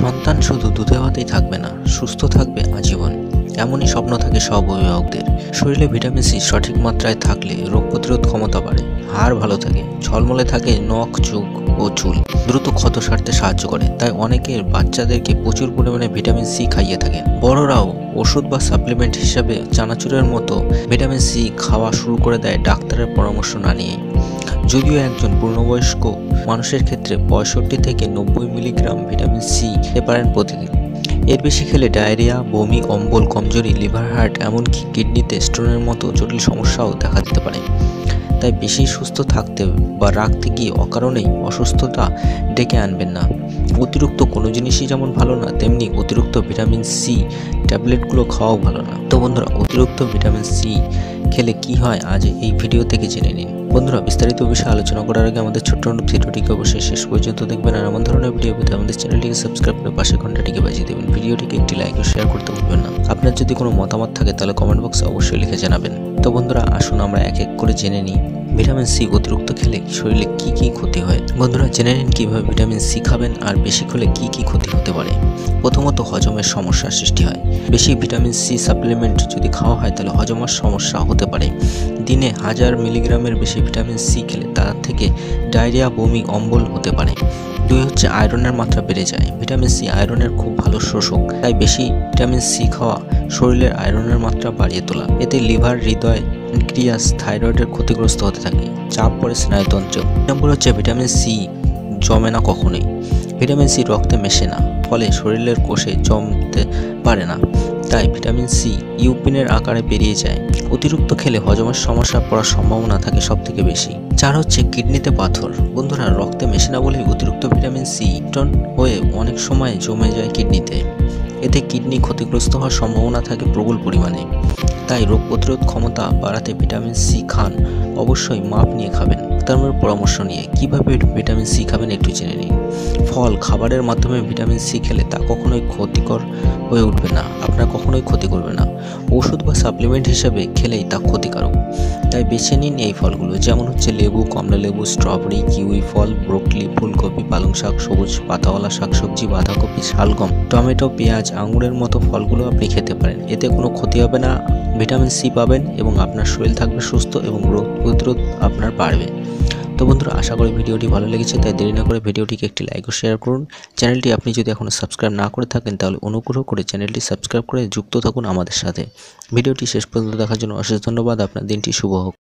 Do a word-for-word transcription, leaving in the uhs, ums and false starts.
সন্তান শুধু দুধে ভাতেই থাকবে না, সুস্থ থাকবে আজীবন, এমনই স্বপ্ন থাকে সব অভিভাবকদের। শরীরে ভিটামিন সি সঠিক মাত্রায় থাকলে রোগ প্রতিরোধ ক্ষমতা বাড়ে, হাড় ভালো থাকে, ঝলমলে থাকে নখ, চোখ ও চুল, দ্রুত ক্ষত সারতে সাহায্য করে। তাই অনেকের বাচ্চাদেরকে প্রচুর পরিমাণে ভিটামিন সি খাইয়ে থাকেন। বড়রাও ওষুধ বা সাপ্লিমেন্ট হিসাবে চানাচুরের মতো ভিটামিন সি খাওয়া শুরু করে দেয় ডাক্তারের পরামর্শ না নিয়ে। যদিও একজন পূর্ণবয়স্ক মানুষের ক্ষেত্রে পঁয়ষট্টি থেকে নব্বই মিলিগ্রাম ভিটামিন সি খেতে পারেন প্রতিদিন। এর বেশি খেলে ডায়রিয়া, বমি, অম্বল, কমজোরি, লিভার, হার্ট, এমনকি কিডনিতে স্টোনের মতো জটিল সমস্যাও দেখা দিতে পারে। তাই বেশি সুস্থ থাকতে বা রাখতে গিয়ে অকারণেই অসুস্থতা ডেকে আনবেন না। অতিরিক্ত কোনো জিনিসই যেমন ভালো না, তেমনি অতিরিক্ত ভিটামিন সি ট্যাবলেটগুলো খাওয়াও ভালো না। তো বন্ধুরা, অতিরিক্ত ভিটামিন সি খেলে কি হয় আজ এই ভিডিও থেকে জেনে নিন। বন্ধুরা, বিস্তারিত বিষয়ে আলোচনা করার আগে আমাদের ছোট্ট ভিডিওটিকে অবশ্যই শেষ পর্যন্ত দেখবেন। আর এমন ধরনের ভিডিও পেতে আমাদের চ্যানেলটিকে সাবস্ক্রাইব করে পাশে ঘন্টাটিকে বাজিয়ে দেবেন। ভিডিওটিকে একটি লাইক ও শেয়ার করতে ভুলবেন না। আপনার যদি কোনো মতামত থাকে তাহলে কমেন্ট বক্সে অবশ্যই লিখে জানাবেন। তো বন্ধুরা, আসুন আমরা এক এক করে জেনে নিই ভিটামিন সি অতিরিক্ত খেলে শরীরে কি কি ক্ষতি হয়। বন্ধুরা, জেনে নিন কিভাবে ভিটামিন সি খাবেন আর বেশি খেলে কি কি ক্ষতি হতে পারে। প্রথমত, হজমের সমস্যার সৃষ্টি হয়। বেশি ভিটামিন সি সাপ্লিমেন্ট যদি খাওয়া হয় তাহলে হজমের সমস্যা হতে পারে। দিনে হাজার মিলিগ্রামের বেশি ভিটামিন সি খেলে তার থেকে ডায়রিয়া, বমি, অম্বল হতে পারে। দুই হচ্ছে আয়রনের মাত্রা বেড়ে যায়। ভিটামিন সি আয়রনের খুব ভালো শোষক, তাই বেশি ভিটামিন সি খাওয়া শরীরের আয়রনের মাত্রা বাড়িয়ে তোলা। এতে লিভার, হৃদয়, প্যানক্রিয়াস, থাইরয়েডের ক্ষতিগ্রস্ত হতে থাকে। চাপ পড়ে স্নায়ুতন্ত্রে। নম্বর হচ্ছে ভিটামিন সি জমে না কখনোই। ভিটামিন সি রক্তে মেশে না, ফলে শরীরের কোষে জমতে পারে না। তাই ভিটামিন সি ইউপিনের আকারে বেরিয়ে যায়। অতিরিক্ত খেলে হজমের সমস্যা পড়ার সম্ভাবনা থাকে সব থেকে বেশি। চার হচ্ছে কিডনিতে পাথর। বন্ধুরা, রক্তে মেশে না বলেই অতিরিক্ত ভিটামিন সি টন হয়ে অনেক সময় জমে যায় কিডনিতে। এতে কিডনি ক্ষতিগ্রস্ত হওয়ার সম্ভাবনা থাকে প্রবল পরিমাণে। তাই রোগ প্রতিরোধ ক্ষমতা বাড়াতে ভিটামিন সি খান, অবশ্যই মাপ নিয়ে খাবেন। ডাক্তারের পরামর্শ নিয়ে কিভাবে ভিটামিন সি খাবেন একটু জেনে নিন। ফল, খাবারের মাধ্যমে ভিটামিন সি খেলে তা কখনোই ক্ষতিকর হয়ে উঠবে না, আপনার কখনোই ক্ষতি করবে না। ওষুধ বা সাপ্লিমেন্ট হিসেবে খেলেই তা ক্ষতিকারক। তাই বেছে নিন এই ফলগুলো, যেমন হচ্ছে লেবু, কমলা লেবু, স্ট্রবেরি, কিউই ফল, ব্রোকলি, ফুলকপি, পালং শাক, সবুজ পাতাওয়ালা শাকসবজি, বাঁধাকপি, শালগম, টমেটো, পেঁয়াজ, আঙুরের মতো ফলগুলো আপনি খেতে পারেন। এতে কোনো ক্ষতি হবে না, ভিটামিন সি পাবেন এবং আপনার শরীর থাকবে সুস্থ এবং রোগ প্রতিরোধ আপনার বাড়বে। তো বন্ধুরা, আশা করি ভিডিওটি ভালো লেগেছে, তাই দেরি না করে ভিডিওটিকে একটি লাইক ও শেয়ার করুন। চ্যানেলটি আপনি যদি এখনও সাবস্ক্রাইব না করে থাকেন তাহলে অনুগ্রহ করে চ্যানেলটি সাবস্ক্রাইব করে যুক্ত থাকুন আমাদের সাথে। ভিডিওটি শেষ পর্যন্ত দেখার জন্য অশেষ ধন্যবাদ। আপনার দিনটি শুভ হোক।